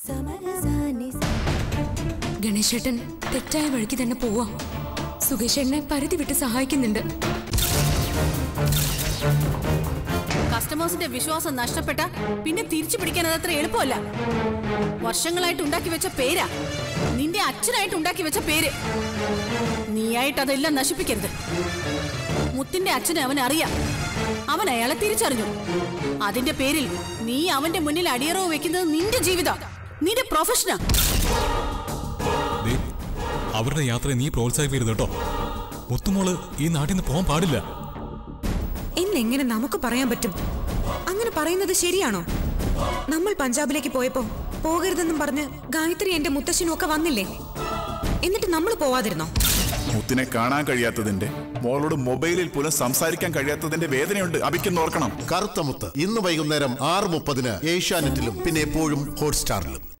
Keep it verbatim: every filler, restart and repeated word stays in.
ഗണേശേട്ടൻ തെറ്റായ വഴിക്ക് തന്നെ പോവാം. സുകേഷേട്ടനെ പരിധി വിട്ട് സഹായിക്കുന്നുണ്ട്. കസ്റ്റമേഴ്സിന്റെ വിശ്വാസം നഷ്ടപ്പെട്ട പിന്നെ തിരിച്ചു പിടിക്കാൻ അതത്ര എളുപ്പമല്ല. വർഷങ്ങളായിട്ട് ഉണ്ടാക്കി വെച്ച പേരാ, നിന്റെ അച്ഛനായിട്ട് ഉണ്ടാക്കി വെച്ച പേര്. നീയായിട്ട് അതെല്ലാം നശിപ്പിക്കരുത്. മുത്തിന്റെ അച്ഛനെ അവൻ അറിയാം. അവൻ അയാളെ തിരിച്ചറിഞ്ഞു. അതിന്റെ പേരിൽ നീ അവന്റെ മുന്നിൽ അടിയറവ് വെക്കുന്നത് നിന്റെ ജീവിതം, നിന്റെ പ്രൊഫഷനാ. അവരുടെ യാത്രയെ നീ പ്രോത്സാഹിപ്പിക്കരുത് കേട്ടോ. മുത്തുമോള് ഈ നാട്ടിൽ നിന്ന് പോകാൻ പാടില്ല. എന്നെങ്ങനെ നമുക്ക് പറയാൻ പറ്റും? അങ്ങനെ പറയുന്നത് ശരിയാണോ? നമ്മൾ പഞ്ചാബിലേക്ക് പോയപ്പോ പോകരുതെന്നും പറഞ്ഞ് ഗായത്രി എന്റെ മുത്തശ്ശനും ഒക്കെ വന്നില്ലേ? എന്നിട്ട് നമ്മൾ പോവാതിരുന്നോ? മുത്തിനെ കാണാൻ കഴിയാത്തതിന്റെ, മോളോട് മൊബൈലിൽ പോലും സംസാരിക്കാൻ കഴിയാത്തതിന്റെ വേദനയുണ്ട് അഭിക്കെന്ന് ഓർക്കണം. കറുത്ത മുത്ത് ഇന്ന് വൈകുന്നേരം ആറ് മുപ്പതിന് ഏഷ്യാനെറ്റിലും പിന്നെ എപ്പോഴും ഹോട്ട്സ്റ്റാറിലും.